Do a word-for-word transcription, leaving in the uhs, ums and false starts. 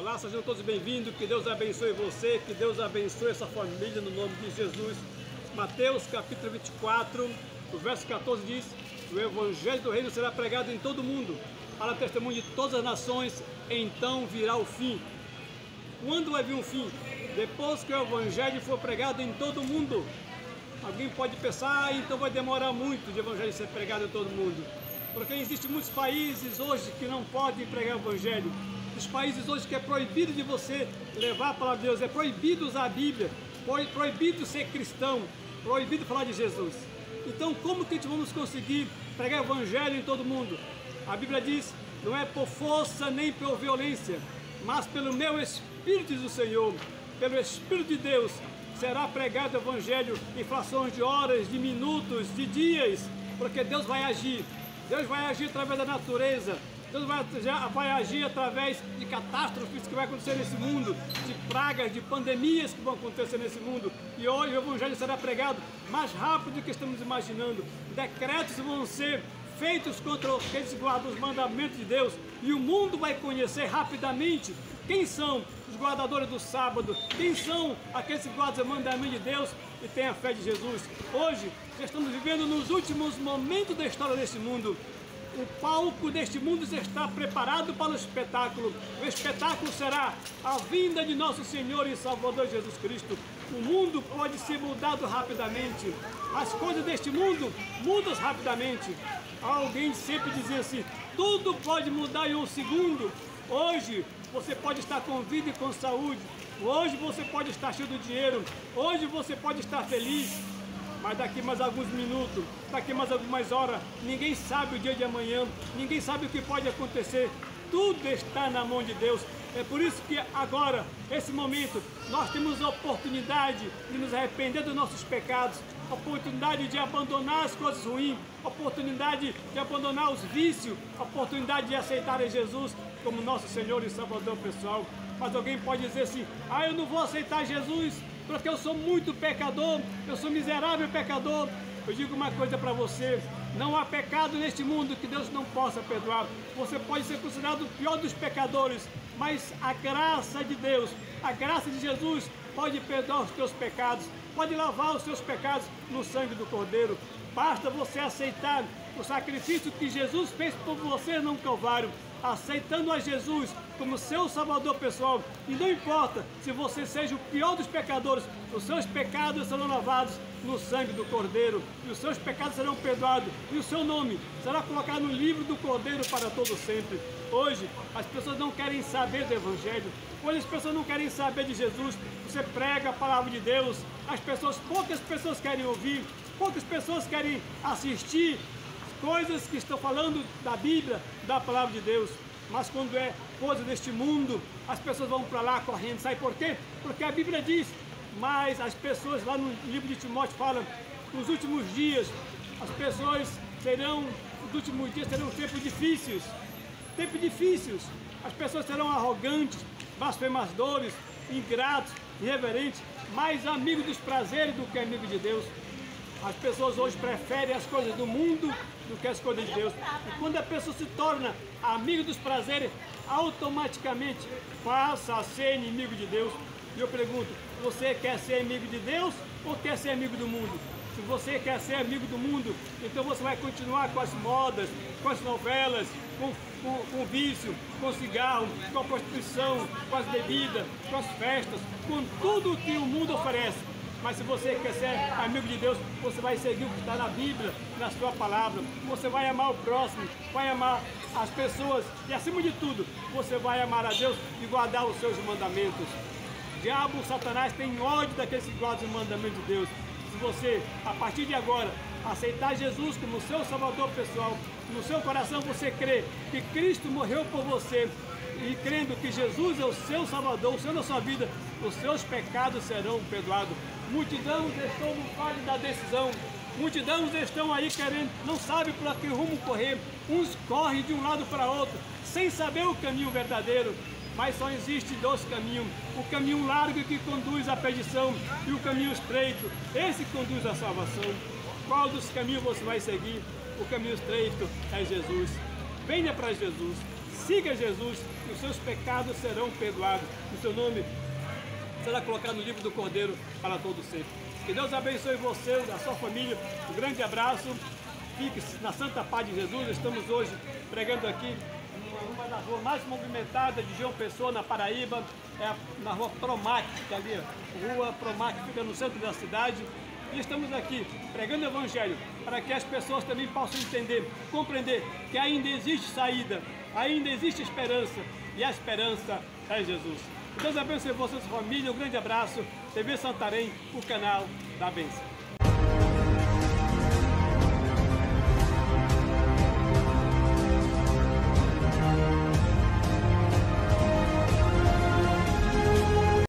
Olá, sejam todos bem-vindos, que Deus abençoe você, que Deus abençoe essa família no nome de Jesus. Mateus capítulo vinte e quatro, o verso quatorze diz: o evangelho do reino será pregado em todo o mundo, para testemunho de todas as nações, então virá o fim. Quando vai vir o fim? Depois que o evangelho for pregado em todo o mundo. Alguém pode pensar, ah, então vai demorar muito de evangelho ser pregado em todo o mundo. Porque existem muitos países hoje que não podem pregar o evangelho. Os países hoje que é proibido de você levar a palavra de Deus, é proibido usar a Bíblia, proibido ser cristão, proibido falar de Jesus. Então como que a gente vamos conseguir pregar o evangelho em todo mundo? A Bíblia diz, não é por força nem por violência, mas pelo meu Espírito do Senhor, pelo Espírito de Deus, será pregado o evangelho em frações de horas, de minutos, de dias, porque Deus vai agir. Deus vai agir através da natureza. Deus vai, já vai agir através de catástrofes que vai acontecer nesse mundo, de pragas, de pandemias que vão acontecer nesse mundo. E hoje o evangelho será pregado mais rápido do que estamos imaginando. Decretos vão ser feitos contra aqueles que guardam os mandamentos de Deus. E o mundo vai conhecer rapidamente quem são os guardadores do sábado, quem são aqueles que guardam os mandamentos de Deus e têm a fé de Jesus. Hoje, já estamos vivendo nos últimos momentos da história deste mundo. O palco deste mundo já está preparado para o espetáculo. O espetáculo será a vinda de nosso Senhor e Salvador Jesus Cristo. O mundo pode ser mudado rapidamente. As coisas deste mundo mudam rapidamente. Alguém sempre dizia assim, tudo pode mudar em um segundo. Hoje você pode estar com vida e com saúde. Hoje você pode estar cheio de dinheiro. Hoje você pode estar feliz. Mas daqui mais alguns minutos, daqui mais algumas horas, ninguém sabe o dia de amanhã, ninguém sabe o que pode acontecer. Tudo está na mão de Deus. É por isso que agora, esse momento, nós temos a oportunidade de nos arrepender dos nossos pecados, a oportunidade de abandonar as coisas ruins, a oportunidade de abandonar os vícios, a oportunidade de aceitar a Jesus como nosso Senhor e Salvador pessoal. Mas alguém pode dizer assim, ah, eu não vou aceitar Jesus, porque eu sou muito pecador, eu sou miserável pecador. Eu digo uma coisa para você, não há pecado neste mundo que Deus não possa perdoar. Você pode ser considerado o pior dos pecadores, mas a graça de Deus, a graça de Jesus pode perdoar os teus pecados, pode lavar os seus pecados no sangue do Cordeiro. Basta você aceitar o sacrifício que Jesus fez por você no Calvário, aceitando a Jesus como seu Salvador pessoal. E não importa se você seja o pior dos pecadores, os seus pecados serão lavados no sangue do Cordeiro, e os seus pecados serão perdoados, e o seu nome será colocado no livro do Cordeiro para todo sempre. Hoje, as pessoas não querem saber do Evangelho, hoje as pessoas não querem saber de Jesus. Você prega a palavra de Deus, as pessoas, poucas pessoas querem ouvir, poucas pessoas querem assistir coisas que estão falando da Bíblia, da palavra de Deus. Mas quando é coisa deste mundo, as pessoas vão para lá correndo. Sabe por quê? Porque a Bíblia diz, mas as pessoas lá no livro de Timóteo falam, nos últimos dias, as pessoas serão, nos últimos dias serão tempos difíceis, tempos difíceis, as pessoas serão arrogantes, blasfemadores, ingratos, irreverentes, mais amigos dos prazeres do que amigos de Deus. As pessoas hoje preferem as coisas do mundo do que as coisas de Deus. E quando a pessoa se torna amigo dos prazeres, automaticamente passa a ser inimigo de Deus. E eu pergunto, você quer ser amigo de Deus ou quer ser amigo do mundo? Se você quer ser amigo do mundo, então você vai continuar com as modas, com as novelas, com, com, com o vício, com o cigarro, com a prostituição, com as bebidas, com as festas, com tudo que o mundo oferece. Mas se você quer ser amigo de Deus, você vai seguir o que está na Bíblia, na sua palavra. Você vai amar o próximo, vai amar as pessoas e, acima de tudo, você vai amar a Deus e guardar os seus mandamentos. O diabo, Satanás, tem ódio daqueles que guardam os mandamentos de Deus. Se você, a partir de agora, aceitar Jesus como seu Salvador pessoal, no seu coração você crê que Cristo morreu por você, e crendo que Jesus é o seu Salvador, o Senhor da sua vida, os seus pecados serão perdoados. Multidão estão no vale da decisão, multidão estão aí querendo, não sabe para que rumo correr, uns correm de um lado para outro, sem saber o caminho verdadeiro, mas só existe dois caminhos, o caminho largo que conduz à perdição e o caminho estreito, esse conduz à salvação. Qual dos caminhos você vai seguir? O caminho estreito é Jesus. Venha para Jesus, siga Jesus e os seus pecados serão perdoados. O seu nome será colocado no livro do Cordeiro para todo sempre. Que Deus abençoe você, a sua família. Um grande abraço. Fique na santa paz de Jesus. Estamos hoje pregando aqui uma das ruas mais movimentadas de João Pessoa, na Paraíba. É na rua Promac, que ali, rua Promac, fica no centro da cidade. E estamos aqui pregando o Evangelho para que as pessoas também possam entender, compreender que ainda existe saída, ainda existe esperança, e a esperança é Jesus. Deus abençoe você e sua família. Um grande abraço. T V Santarém, o canal da bênção.